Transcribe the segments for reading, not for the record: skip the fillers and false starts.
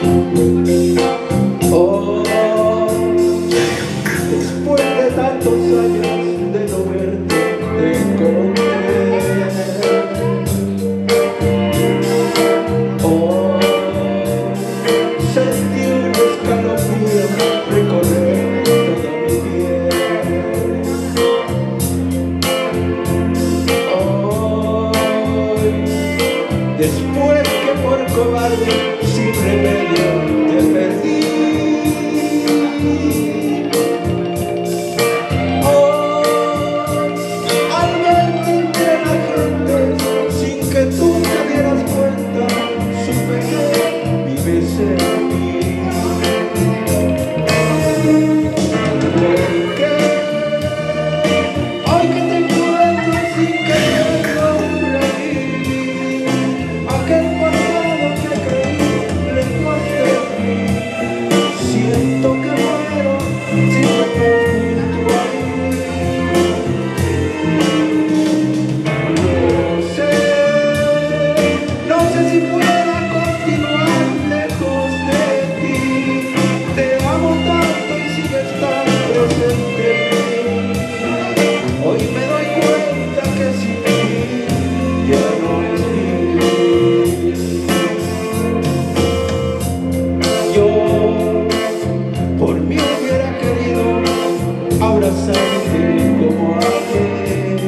Oh, después de tantos años de no verte, te encontré. Oh, sentí un escalofrío recorrer toda mi piel. Oh, después que por cobarde sin remedio te perdí. Oh, al verte entre la gente sin que tú te dieras cuenta, supe que vives en mí. Porque hoy que te encuentro sin querer sonreír, aquel pasado que creí lejos de mí, siento que muero sin estar junto a mí. No sé si pueda continuar lejos de ti. Te amo tanto y sigues tan presente en mí. Hoy me doy cuenta que sin ti ya no es vivir. Yo por mí hubiera querido abrazarte como ayer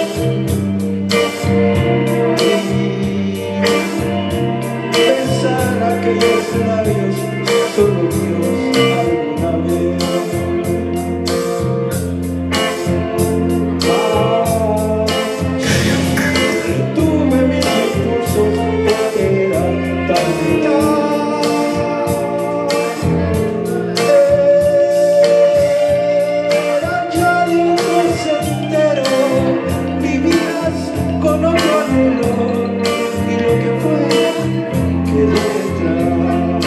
y besar aquellos labios solo míos alguna vez. Retuve mis impulsos porque era tan vital. Era ya de un entero, vivías con otro anhelo y lo que fue quedó detrás.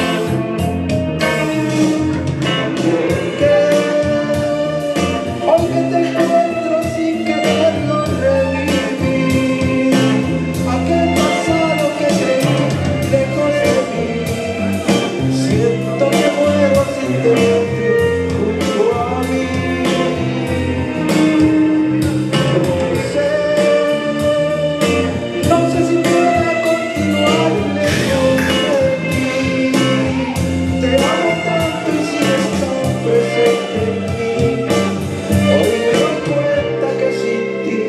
Porque hoy que te encuentro sin quererlo revivir, aquel pasado que creí lejos de mí, siento que muero sin tenerte junto a mí. No sé si pueda continuar lejos de ti. Te amo tanto y sigues tan presente en mí. Hoy me doy cuenta que sin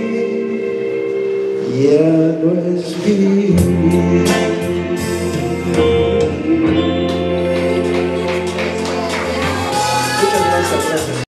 ti ya no es vivir.